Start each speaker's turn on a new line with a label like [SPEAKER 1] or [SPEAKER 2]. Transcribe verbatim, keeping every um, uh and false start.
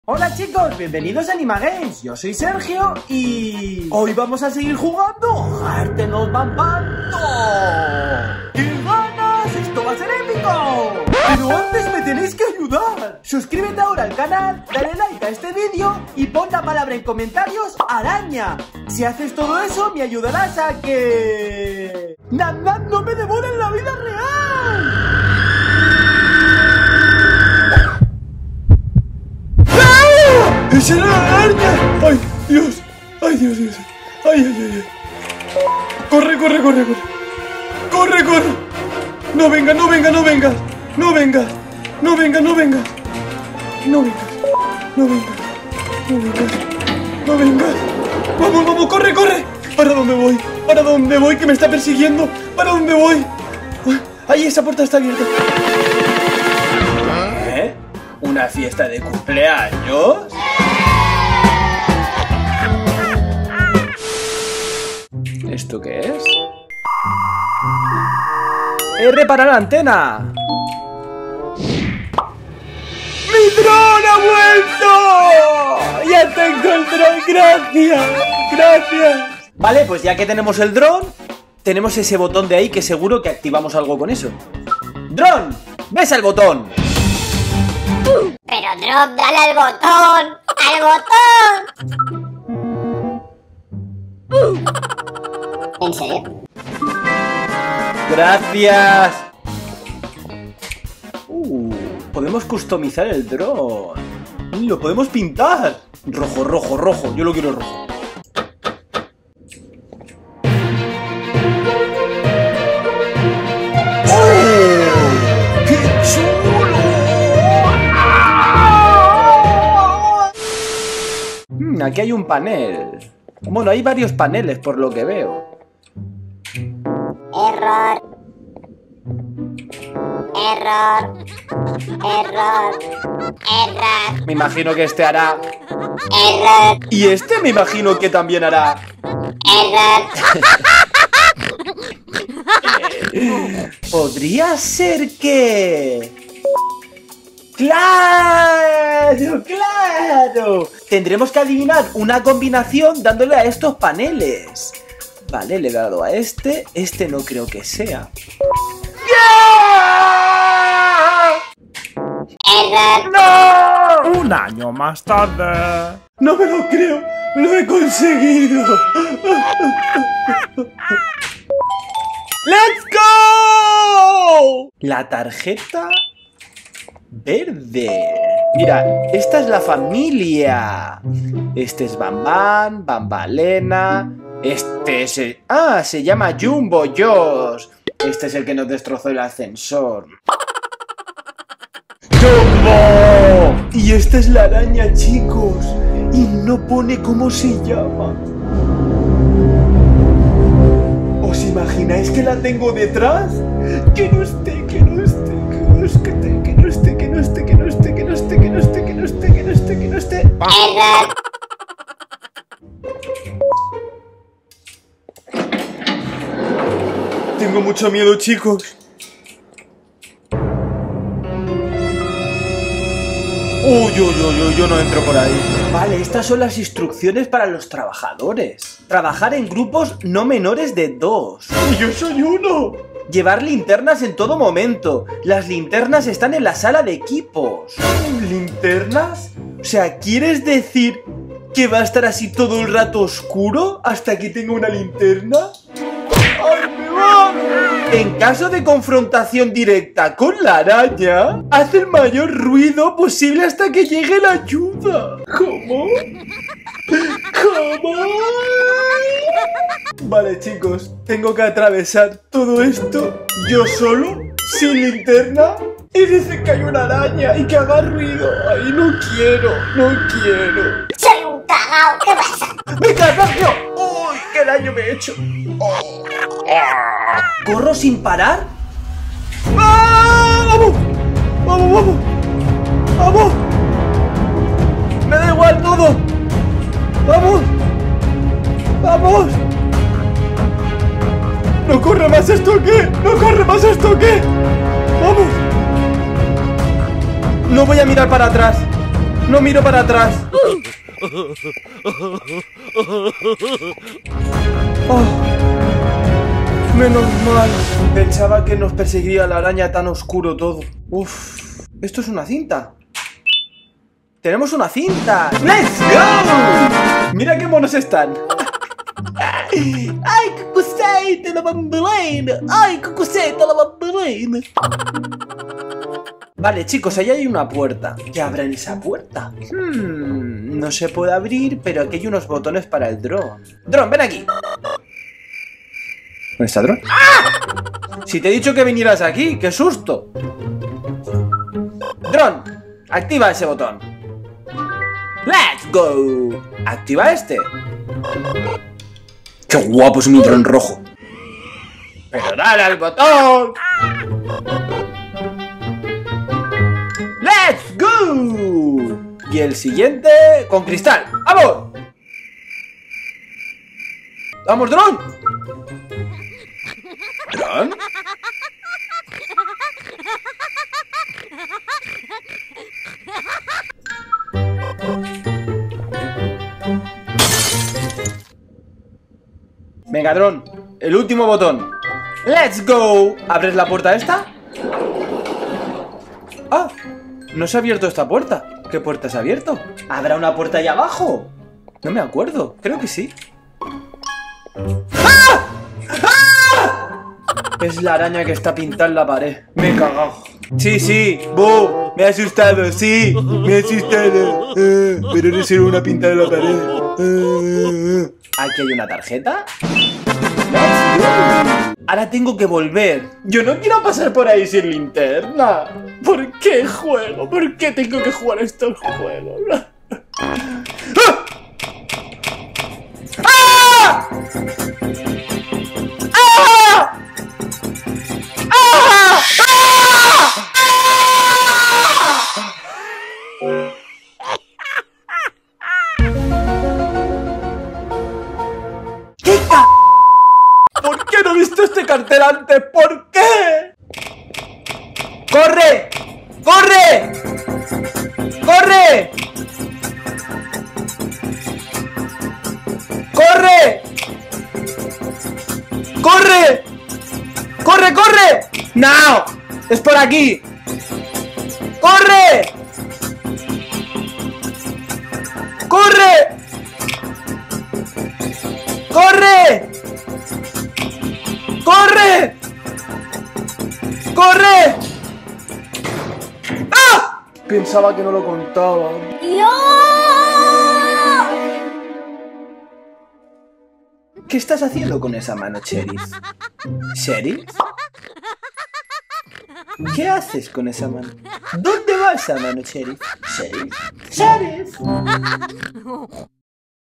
[SPEAKER 1] Hola chicos, bienvenidos a Animagames, yo soy Sergio y... hoy vamos a seguir jugando Heartenos Vampando. ¡Qué ganas! ¡Esto va a ser épico! Pero antes me tenéis que ayudar. Suscríbete ahora al canal, dale like a este vídeo y pon la palabra en comentarios araña. Si haces todo eso me ayudarás a que... ¡Nam Nam no me devoren la vida real! ¡Esa era la araña! ¡Ay, Dios! ¡Ay, Dios, Dios! ¡Ay, ay, ay! ay. ¡Corre, corre, corre, corre! ¡Corre, corre! ¡No venga, no venga, no vengas! ¡No vengas! ¡No vengas, no vengas! ¡No vengas! ¡No vengas! ¡No vengas! ¡No vengas! ¡Vamos, vamos! ¡Corre, corre! ¿Para dónde voy? ¿Para dónde voy? ¡Que me está persiguiendo! ¿Para dónde voy? ¡Ay, esa puerta está abierta! ¿Eh? ¿Una fiesta de cumpleaños? ¿Esto qué es? R para la antena. ¡Mi dron ha vuelto! ¡Ya tengo el dron! ¡Gracias! ¡Gracias! Vale, pues ya que tenemos el dron, tenemos ese botón de ahí que seguro que activamos algo con eso. ¡Dron! ¡Ves el botón!
[SPEAKER 2] Pero Drop, dale al botón. ¡Al botón! ¿En serio?
[SPEAKER 1] ¡Gracias! Uh, podemos customizar el dron. Lo podemos pintar. Rojo, rojo, rojo. Yo lo quiero rojo. Aquí hay un panel. Bueno, hay varios paneles por lo que veo.
[SPEAKER 2] Error. Error. Error. Error.
[SPEAKER 1] Me imagino que este hará.
[SPEAKER 2] Error.
[SPEAKER 1] Y este me imagino que también hará.
[SPEAKER 2] Error.
[SPEAKER 1] Podría ser que... ¡Claro! ¡Claro! Tendremos que adivinar una combinación dándole a estos paneles. Vale, le he dado a este. Este no creo que sea.
[SPEAKER 2] Error.
[SPEAKER 1] ¡No!
[SPEAKER 3] Un año más tarde.
[SPEAKER 1] ¡No me lo creo! ¡Lo he conseguido! ¡Let's go! La tarjeta... verde. Mira, esta es la familia. Este es Bambán, Bambalena. Este es el... ah, se llama Jumbo Josh. Este es el que nos destrozó el ascensor. ¡Jumbo! Y esta es la araña, chicos. Y no pone cómo se llama. ¿Os imagináis que la tengo detrás? Que no esté, que no esté, que no esté, que no esté, que no esté, que no esté, que no esté, que no esté, que no esté, que no esté, que no esté.
[SPEAKER 2] Error.
[SPEAKER 1] Tengo mucho miedo, chicos. Uy, uy, uy, uy, yo no entro por ahí. Vale, estas son las instrucciones para los trabajadores. Trabajar en grupos no menores de dos. ¡Y yo soy uno! Llevar linternas en todo momento. Las linternas están en la sala de equipos. ¿Linternas? O sea, ¿quieres decir que va a estar así todo el rato oscuro hasta que tenga una linterna? ¡Ay, me va! En caso de confrontación directa con la araña, hace el mayor ruido posible hasta que llegue la ayuda. ¿Cómo? ¿Cómo? Vale, chicos, tengo que atravesar todo esto yo solo, sin linterna, y dice que hay una araña y que haga ruido. Ay, no quiero, no quiero.
[SPEAKER 2] Soy un cagao. ¿Qué pasa?
[SPEAKER 1] ¡Venga, Sergio! ¡Uy, qué daño me he hecho! Oh. ¿Corro sin parar? ¡Ah! ¡Vamos! ¡Vamos, vamos! ¡Vamos! ¡Me da igual todo! ¡Vamos! ¡Vamos! ¡No corre más esto que! ¡No corre más esto que! ¡Vamos! No voy a mirar para atrás. No miro para atrás. Oh, menos mal. Pensaba que nos perseguiría la araña, tan oscuro todo. Uf, esto es una cinta. ¡Tenemos una cinta! ¡Let's go! Mira qué monos están. ¡Ay, cucuseta la bambolina! ¡Ay, cucuseta la bambolina! Vale, chicos, ahí hay una puerta. ¿Qué habrá en esa puerta? Hmm, no se puede abrir, pero aquí hay unos botones para el dron. ¡Dron, ven aquí! ¿Dónde está Dron? ¡Ah! Si te he dicho que vinieras aquí, ¡qué susto! Dron, activa ese botón. ¡Let's go! Activa este. ¡Qué guapo es mi dron rojo! ¡Pero dale al botón! ¡Let's go! Y el siguiente con cristal. ¡Vamos! ¡Vamos, dron! ¿Dron? Venga, dron, el último botón. ¡Let's go! ¿Abres la puerta esta? ¡Ah! No se ha abierto esta puerta. ¿Qué puerta se ha abierto? ¿Habrá una puerta ahí abajo? No me acuerdo, creo que sí. ¡Ah! ¡Ah! Es la araña que está pintada en la pared. Me he cagado. Sí, sí, ¡bu! Me ha asustado, sí, me ha asustado. Uh, pero no será una pintada en la pared. Uh, Aquí hay una tarjeta. Ahora tengo que volver. Yo no quiero pasar por ahí sin linterna. ¿Por qué juego? ¿Por qué tengo que jugar estos juegos? ¡Ah! ¡Ah! ¡Ah! ¡Ah! ¿Qué ca... ¿Por qué no he visto este cartel antes? ¿Por qué? ¡Corre! ¡Corre! ¡Corre! ¡Corre! ¡Corre! ¡Corre, corre! ¡No! ¡Es por aquí! ¡Corre! ¡Corre! ¡Corre! ¡Corre! ¡Corre! ¡Ah! Pensaba que no lo contaba. ¿Qué estás haciendo con esa mano, Sheriff? ¿Sheriff? ¿Qué haces con esa mano? ¿Dónde va esa mano, Sheriff? ¿Sheriff? ¡Sheriff!